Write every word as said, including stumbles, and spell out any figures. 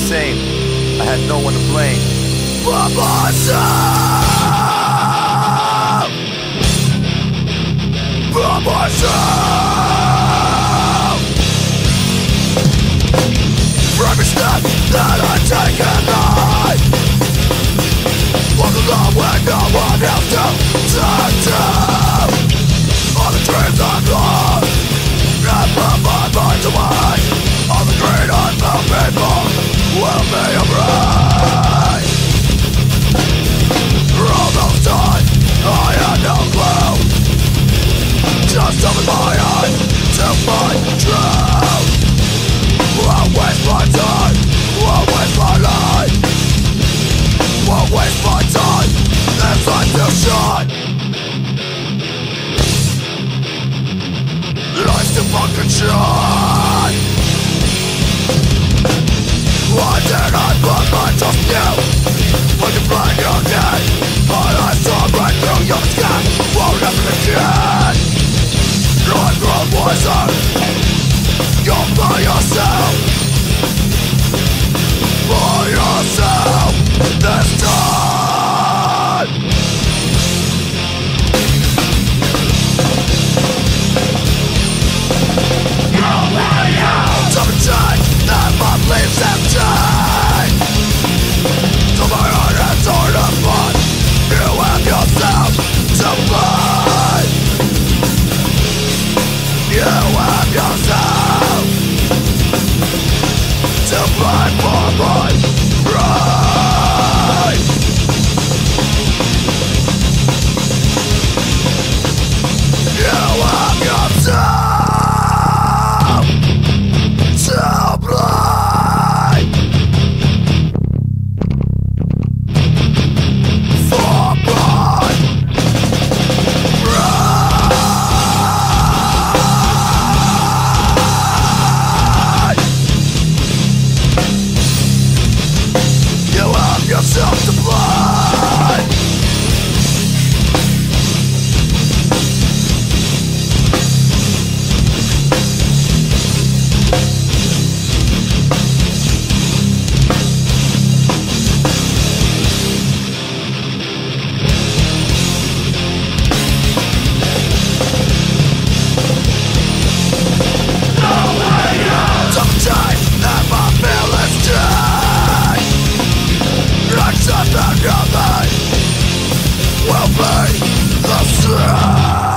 same. I had no one to blame but myself. But myself. For every step that I take in life, walk along when no one else to turn to. All the dreams I've lost, and put my mind away. All the great unknown people will be embraced. For all those times I had no clue, just open my eyes to find truth. Won't waste my time, won't waste my life, won't waste my time, this life will shine. Life's to fucking shine. Why did I put my trust in you? When you blind your dead, my eyes saw right through your skin. Won't happen again. I've grown wiser. You're by yourself. By yourself this time. Time to change, and my leaves empty. So my heart is torn apart. You have yourself to blame. You have yourself to blame for my pride. You have yourself to blame for my pride. You have yourself to blame. Sometimes and my feelings change. Accept that nothing will be the same.